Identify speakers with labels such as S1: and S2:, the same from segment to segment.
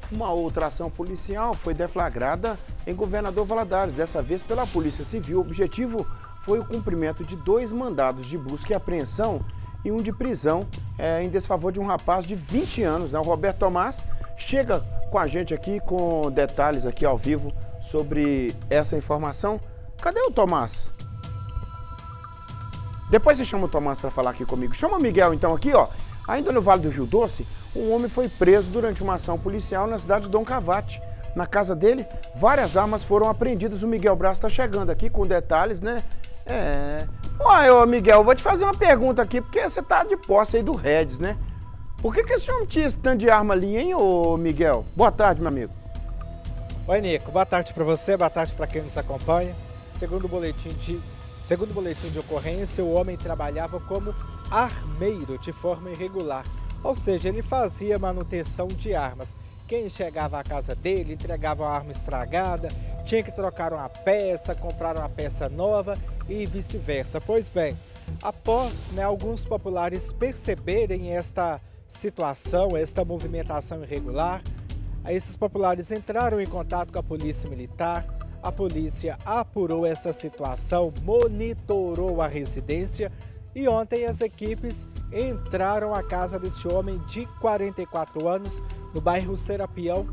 S1: Uma outra ação policial foi deflagrada em Governador Valadares, dessa vez pela Polícia Civil. O objetivo foi o cumprimento de 2 mandados de busca e apreensão e um de prisão em desfavor de um rapaz de 20 anos. O Roberto Tomás chega com a gente aqui com detalhes aqui ao vivo sobre essa informação. Cadê o Tomás? Depois você chama o Tomás para falar aqui comigo. Chama o Miguel então aqui, ó. Ainda no Vale do Rio Doce, um homem foi preso durante uma ação policial na cidade de Dom Cavate. Na casa dele, várias armas foram apreendidas. O Miguel Braz está chegando aqui com detalhes, né? Uai, ô Miguel, eu vou te fazer uma pergunta aqui, porque você tá de posse aí do Redes, né? Por que esse homem tinha esse tanto de arma ali, hein, ô Miguel? Boa tarde, meu amigo.
S2: Oi, Nico. Boa tarde para você, boa tarde para quem nos acompanha. Segundo o boletim de ocorrência, o homem trabalhava como armeiro de forma irregular, ou seja, ele fazia manutenção de armas. Quem chegava à casa dele entregava uma arma estragada, tinha que trocar uma peça, comprar uma peça nova e vice-versa. Pois bem, após alguns populares perceberem esta situação, esta movimentação irregular, esses populares entraram em contato com a Polícia Militar. A polícia apurou essa situação, monitorou a residência e ontem as equipes entraram à casa deste homem de 44 anos no bairro Serapião,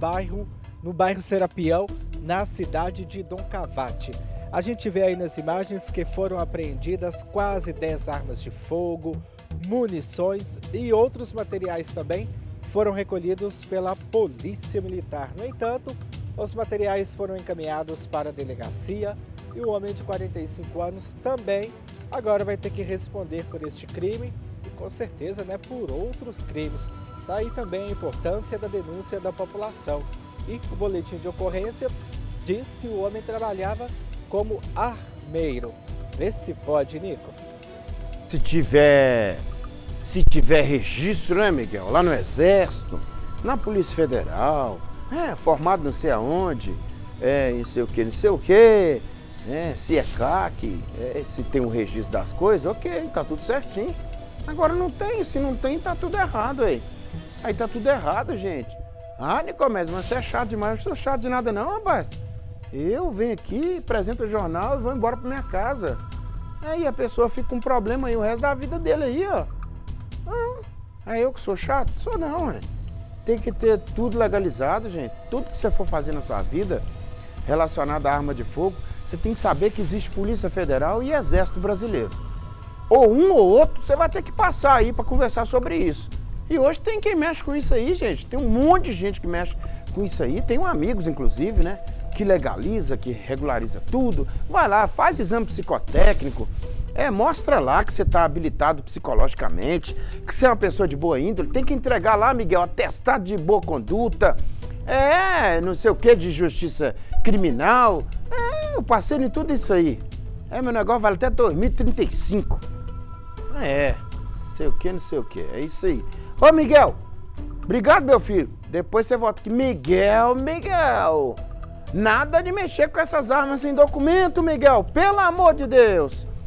S2: na cidade de Dom Cavate. A gente vê aí nas imagens que foram apreendidas quase 10 armas de fogo, munições e outros materiais também foram recolhidos pela Polícia Militar. No entanto, os materiais foram encaminhados para a delegacia e o homem de 45 anos também agora vai ter que responder por este crime e com certeza por outros crimes. Daí também a importância da denúncia da população. E o boletim de ocorrência diz que o homem trabalhava como armeiro. Vê se pode, Nico.
S1: Se tiver registro, né, Miguel? Lá no Exército, na Polícia Federal, formado não sei aonde, não sei o quê, se é CAC, se tem um registro das coisas, ok, tá tudo certinho. Agora não tem, se não tem, tá tudo errado aí. Aí tá tudo errado, gente. Ah, Nicomedes, mas você é chato demais. Eu não sou chato de nada não, rapaz. Eu venho aqui, apresento o jornal e vou embora pra minha casa. Aí a pessoa fica com um problema aí o resto da vida dele aí, ó. Aí eu que sou chato? Sou não, Tem que ter tudo legalizado, gente. Tudo que você for fazer na sua vida relacionado à arma de fogo, você tem que saber que existe Polícia Federal e Exército Brasileiro. Ou um ou outro, você vai ter que passar aí para conversar sobre isso. E hoje tem quem mexe com isso aí, gente. Tem um monte de gente que mexe com isso aí. Tem amigos, inclusive, né? Que legaliza, que regulariza tudo. Vai lá, faz exame psicotécnico. Mostra lá que você está habilitado psicologicamente, que você é uma pessoa de boa índole. Tem que entregar lá, Miguel, atestado de boa conduta. Não sei o que, de justiça criminal. Eu passei em tudo isso aí. Meu negócio vale até 2035. Não sei o que. É isso aí. Ô, Miguel, obrigado, meu filho. Depois você volta aqui. Miguel. Nada de mexer com essas armas sem documento, Miguel. Pelo amor de Deus.